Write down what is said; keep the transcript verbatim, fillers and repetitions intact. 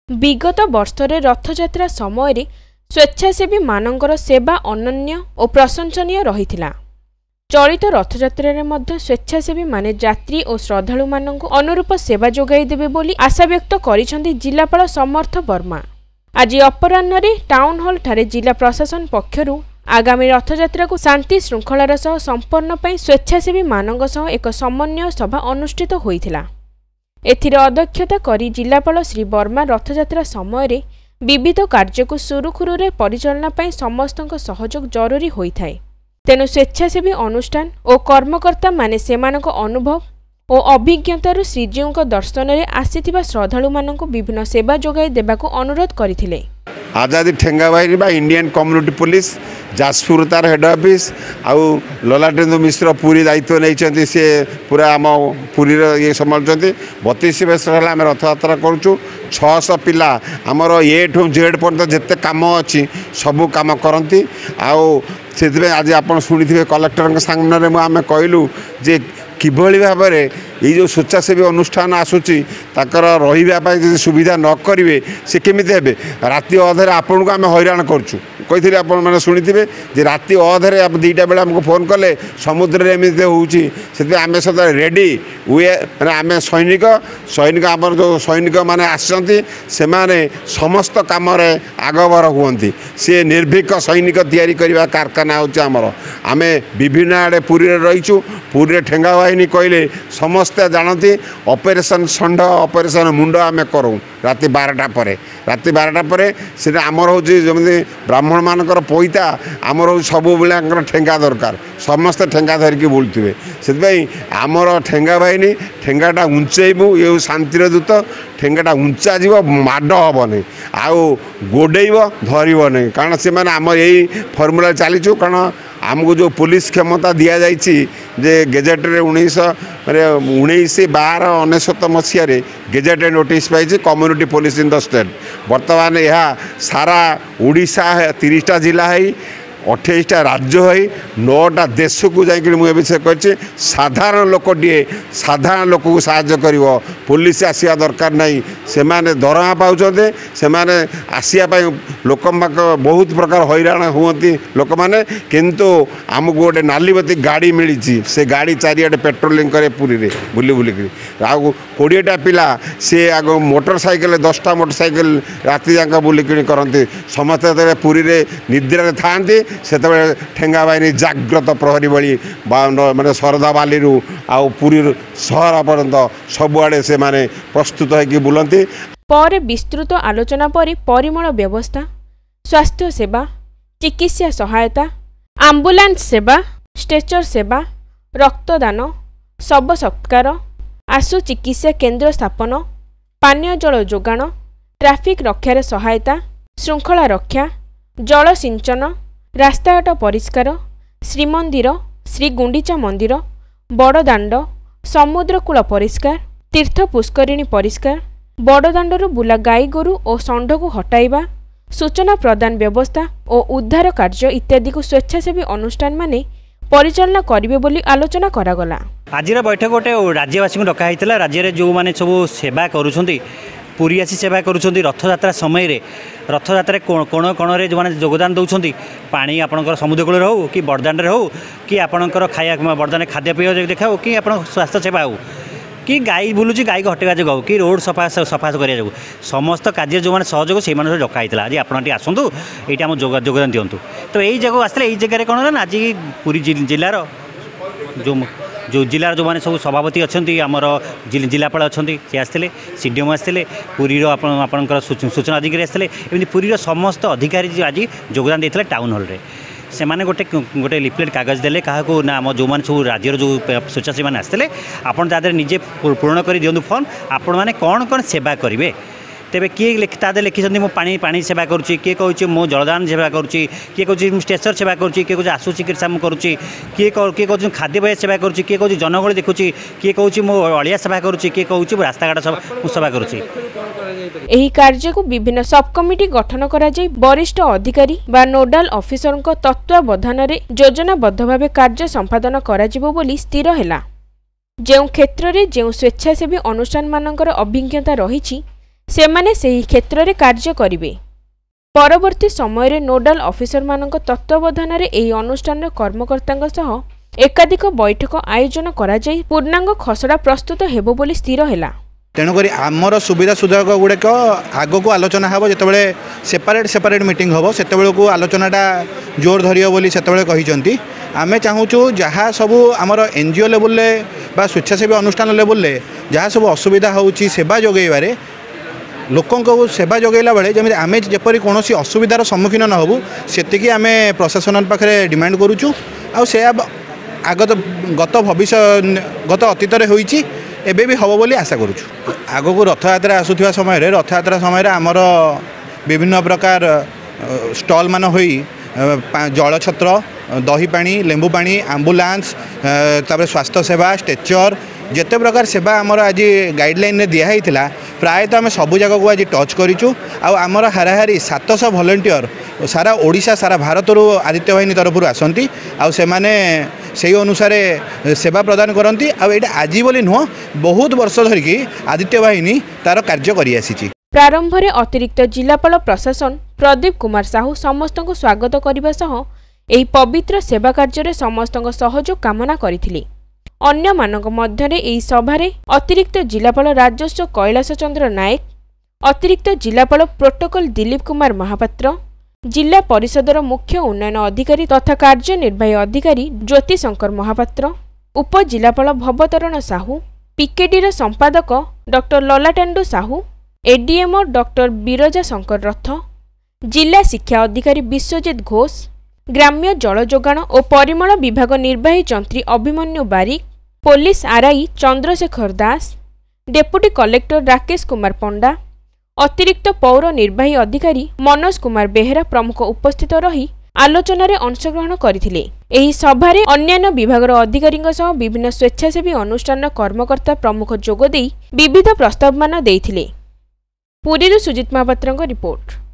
विगत वर्षरे रथयात्रा समय स्वेच्छासेवी मानकर सेवा अनन्य और प्रशंसनीय रही। चलित रथयात्रा रे स्वेच्छासेवी माने यात्री और श्रद्धालु मानक अनुरूप सेवा जोगाई देबे बोली आशा व्यक्त करिसेंती जिलापाल समर्थ वर्मा। आज अपराह्न टाउन हॉल ठारे जिला प्रशासन पक्षरु आगामी रथयात्रा को शांति श्रृंखलार सह संपन्न पई स्वेच्छासेवी मानक सह एक समन्वय सभा अनुष्ठित होइथिला। एथिरे अध्यक्षता करी जिलापाल श्री वर्मा रथयात्रा समय विविध कार्य को सुरुखुरुरे परिचालना पई समस्तक सहयोग जरूरी होइथाय। तेणु स्वेच्छासेवी अनुष्ठान और कर्मकर्ता माने सेमानक अनुभव और अभिज्ञतारु श्रीजीउक दर्शन में आसीथिबा श्रद्धालु मानक विभिन्न सेवा जोगाई देबाको अनुरोध करथिले। आजादी ठेंगा बाहिनी बा इंडियन कम्युनिटी पुलिस जाजपुर तार हेड ऑफिस आउ ललाटेन्दु मिश्र पूरी दायित्व नहीं सी पूरा आम पूरी ये संभालुं। बतीस वर्ष है आम रथयात्रा करुँ छःश पिला आमर ए ठू जेड पर्यटन जिते कम अच्छी सबू कम करती। आउ से आज आप शुणी कलेक्टर सामने आम कहलु जे किभली भाव में ये जो स्वेच्छासेवी अनुष्ठान आसूची ताकर रही सुविधा न करेंगे से केमी हे राति अधे आपन को आम हैरान करूँ कही आप शुणी जे राति अधे आप दुईटा बेले आमको फोन कले समुद्र एमती होती आम सब रेडी वे मैंने आम सैनिक सैनिक आम जो सैनिक मैंने आसती से समस्त कम आगभर हुंती सी निर्भीक सैनिक तैयारी करने कारखाना होमर आम विभिन्न आड़े पुरी रहीचु पुरी ठेंगा बाहिनी कहले समस्ते जानती ऑपरेशन षंड ऑपरेशन मुंड आम करूँ राति बारटा पर राति बारटा पर से आमर हूँ जमी ब्राह्मण मानकर पैता आमर हूँ सब बेले ठेंगा दरकार समस्ते ठेंगा धरिकी बुलूवे से आमर ठेंगा बाहिनी ठेंगाटा उंचेबू ये शांतिर दूत ठेंगाटा उंचा जीव माड हेनी आउ गोडेब धरब नहीं कारण से आम यही फर्मुला चलीचु कारण आमको जो पुलिस क्षमता दि जाए गेजेट्रे उन्नीस मैंने उन्नीस बार अनेशत मसीह गेजेटे नोटिस पाई community police in the state. बर्तमान यह सारा ओडिशा तीसटा जिला है अठाईसटा राज्य है नौटा देश को जाकि मुझे विषय कही साधारण लोकटे साधारण लोक को साहाय्य कर पुलिस आसिया दरकार नहीं से दरमा पाँच से आसापी लोक बहुत प्रकार हैरान हुंती लोक मैंने किंतु आमको गोटे नालीबती गाड़ी मिली से गाड़ी चारिआडे पेट्रोलिंग करे पुरी रे बुली बुलिक आउ कोड़ेटा पिला सी आग मोटरसाइकेल दसटा मोटरसाइकेल राति जाक बुलिक करती समस्ते पुरी रे निद्रा था से ठेंगा बाहिनी जाग्रत प्रहरी बड़ी माने शरदा बाली आउ पुरी सहर पर्यंत सबुआड़े से माने प्रस्तुत होगी बुलती। पर विस्तृत आलोचना पर परिमल व्यवस्था स्वास्थ्य सेवा चिकित्सा सहायता आम्बुलांस सेवा स्ट्रेचर सेवा रक्तदान शव सत्कार आशु चिकित्सा केन्द्र स्थापन पानीय जल जोगाण ट्राफिक रक्षार सहायता श्रृंखला रक्षा जल सिंचन रास्ताघाट परिष्कार श्रीमंदिर श्री गुंडीचा मंदिर बड़दाण्ड समुद्रकूल परिष्कार तीर्थ पुष्करिणी परिष्कार बड़दाण्डरू बुला गाई गोरु और षंड को हटाइबा सूचना प्रदान व्यवस्था और उद्धार कार्य इत्यादि को स्वेच्छासेवी अनुष्ठान माने परिचालना करिवे बोली आलोचना करागला। आज बैठक गोटे राज्यवासी को डका होता राज्य जो मैंने सब सेवा करुँच पुरी आसी सेवा करुँच रथयात्रा समय रथयात्रा कोण कोण जो मैंने योगदान दौरान पानी आपणकर समुद्रकूल हो कि बड़दाण्ड हो कि आपणकर खाया बड़दाण्ड खाद्यपेय देखा हो कि आप स्वास्थ्य सेवा हो कि गाई बुलूची गाई को हटेगा जो कि रोड सफा सफा कर समस्त कार्य जो मैंने सहयोग से डका होता आज आप आसतु ये आम योगदान दिंतु। तो यही जगह आसते यही जगह कौन ना आज पुरी जिलार जो जो जिलार जो मैंने सब सभापति अच्छा आमर जिलापाल अच्छा सी आसते सीडीएम आसते पुरीर आपंकर सूचना अधिकारी आसते एमती पुरीर समस्त अधिकारी आज योगदान देते टाउन हॉल रे से माने गोटे गोटे लिफलेट कागज देले क्या ना आम जो मैंने सब राज्यर जो स्वेच्छासेवी मैंने आसते आपड़ निजे पूर्ण कर दिंतु फॉर्म आपण मैंने कौन कौन सेवा करेंगे तेरे किए लिखि तादे लिखिं मो पानी पानी सेवा करुँची किए कहूँ मो जलदान सेवा करुँची किए कहूँ स्ट्रेचर सेवा करुँची किए कहूँ आशु चिकित्सा करुँची किए किए कहूँ खाद्यपेय सेवा करुँची किए कहूँ जनगहली देखुची किए कहूँ मो अलिया सेवा करुँची किए कहूँ रास्ताघाट सेवा करुँची। एही कार्य को विभिन्न सब कमिटी गठन करा जाय वरिष्ठ अधिकारी बा नोडाल ऑफिसर तत्वावधान रे योजनाबद्ध भावे कार्य संपादन करा जिवो बोली स्थिर हैला। जेउ क्षेत्र रे जेउ स्वेच्छासेवी अनुष्ठान मानकर अभिज्ञता रहिछि सेमाने सेही क्षेत्र में कार्य करिवे। परवर्ती समय नोडाल ऑफिसर मानक तत्वावधान में यह अनुष्ठान कर्मकर्ता सह एकाधिक बैठक आयोजन करा जाई पूर्णांग खसड़ा प्रस्तुत हेबो बोली स्थिर हैला। तेणुक आमर सुविधा सुजोग गुड़ाक आग को आलोचना हम जो सेपरेट सेपरेट मीटिंग हम से आलोचनाटा जोर धरियो बोली से कहते आमे चाहूँ जहाँ सबू आमर एनजीओ लेवल बा स्वेच्छासेवी अनुष्ठान लेवल जहाँ सब असुविधा होची सेवा जोगेबारे लोकों को सेवा जोगेला बेले जमी आमे जेपरी कौन असुविधार सम्मुखीन न होबू सेतिकी आमे प्रशासन पाखे डिमांड करूचु आ से आगत गत भविष्य गत अतीत होईची एबे भी हम बोली आशा करूचु। आग को रथ यात्रा आसुथिबा समय रे रथ यात्रा समय रे आमर विभिन्न प्रकार स्टॉल मान होई जल छत्र दही पानी लेंबू पानी आम्बुलांस तापर स्वास्थ्य सेवा स्ट्रेचर जेते प्रकार सेवा आमर आज गाइडलाइन रे दिया हैथिला प्रायतः आम सबू जगह को आज टच करूँ आमर हाराहारी सात सौ भलंटियर सारा ओडिशा सारा भारत रू आदित्य बाहिनी तरफ आसती से अनुसार सेवा प्रदान करती आज बोली नुह बहुत वर्ष धरिकी आदित्य बाहिनी तार कार्य करि आसीची। प्रारंभ में अतिरिक्त जिलापाल प्रशासन प्रदीप कुमार साहू समस्त को स्वागत करने सह एही पवित्र सेवा कार्य समस्त सहयोग कामना करथिले। अन्य मानक मध्यरे एही सभारे अतिरिक्त जिलापाल राजस्व कैलाश चंद्र नायक, अतिरिक्त जिलापाल प्रोटोकॉल दिलीप कुमार महापात्र, जिला परिषदर मुख्य उन्नयन अधिकारी तथा कार्यनिर्वाही अधिकारी ज्योति शंकर महापात्र, उपजिलापाल भवतरण साहू, पीकेडीर संपादक doctor Lalatendu Sahu, ADMO doctor Biraja Shankar Rath, जिला शिक्षा अधिकारी विश्वजित घोष, ग्राम्य जल जोगाण और परिमल विभाग निर्वाही जंत्री Abhimanyu Barik, police RI Chandrashekhar Das, deputy collector Rakesh Kumar Panda, अतिरिक्त पौर निर्वाही अधिकारी मनोज कुमार बेहेरा प्रमुख उपस्थित रही आलोचना रे अंशग्रहण करथिले। एही सभारे अन्यान्य विभागर अधिकारीଙ୍କ सह विभिन्न स्वेच्छासेवी अनुष्ठान कर्मकर्ता प्रमुख जोगदेई विविध प्रस्तावमान देइथिले। पुरीରୁ सुजित महापात्रଙ୍କ रिपोर्ट।